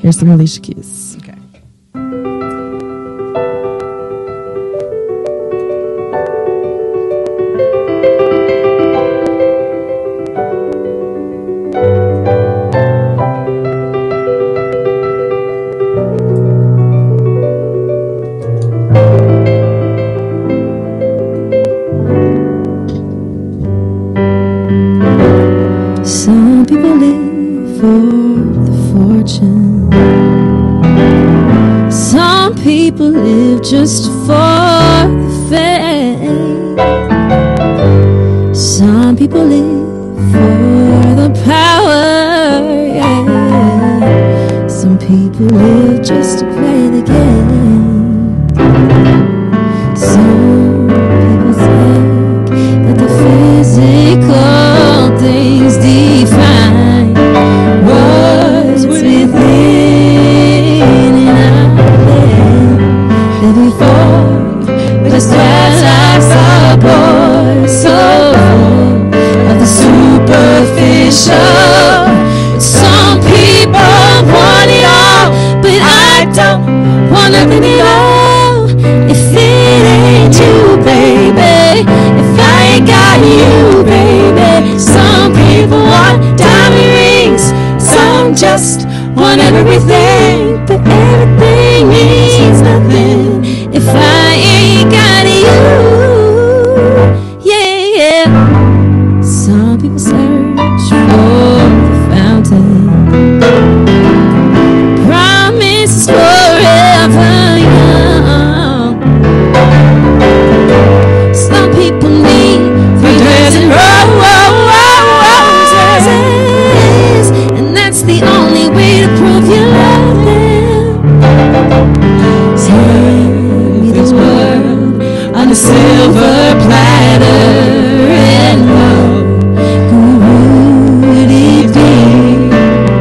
Here's some Alicia Keys. Okay. Some people live for the fortune. Some people live just for the fame. Some people live for the power, yeah. Some people live just to play the game. Some people think that the physical things define what's within and out there. That we fall, we just dwell as a boy, so full of the superficial. But some people want it all, but I don't want nothing at all. If it ain't you, baby, if I ain't got you, baby. Some people want diamond rings, some just want everything, but everything means nothing if I ain't got you. Yeah, yeah. Some people search for the fountain, promises forever young. Some people need 3,000 roses, and that's the only way to prove you love them. Hand me this world on a silver platter, and who would it be?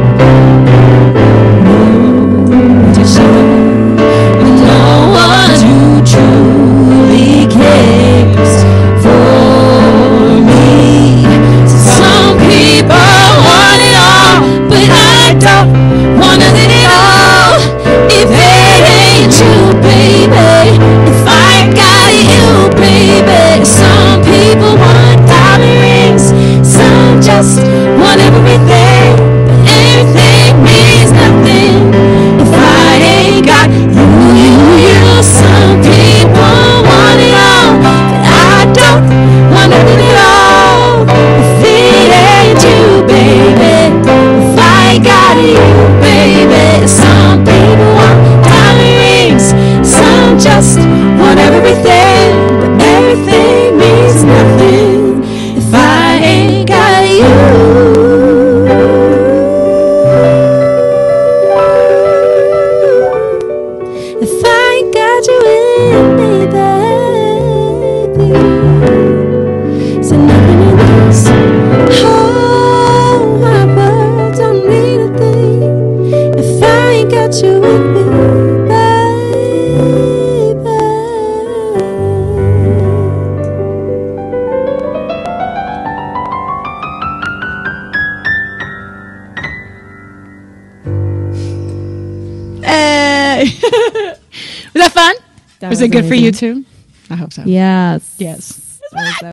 No to show, but no one who truly cares for me. Some people want it all, but I don't want nothing at all. If it ain't you, baby, if I ain't got you, baby. Some people want diamond rings, some just want everything, but everything means nothing if I ain't got you. Some people want it all, but I don't want nothing at all. If it ain't you, baby, if I ain't got you, baby. Some people want diamond rings, some just want everything, but everything means nothing if I ain't got you. If I ain't got you in me, baby, so nothing in this whole wide world don't mean a thing if I ain't got you with me, baby. Hey. Was that fun? That was it good for amazing. you too? I hope so. Yes. Yes. That was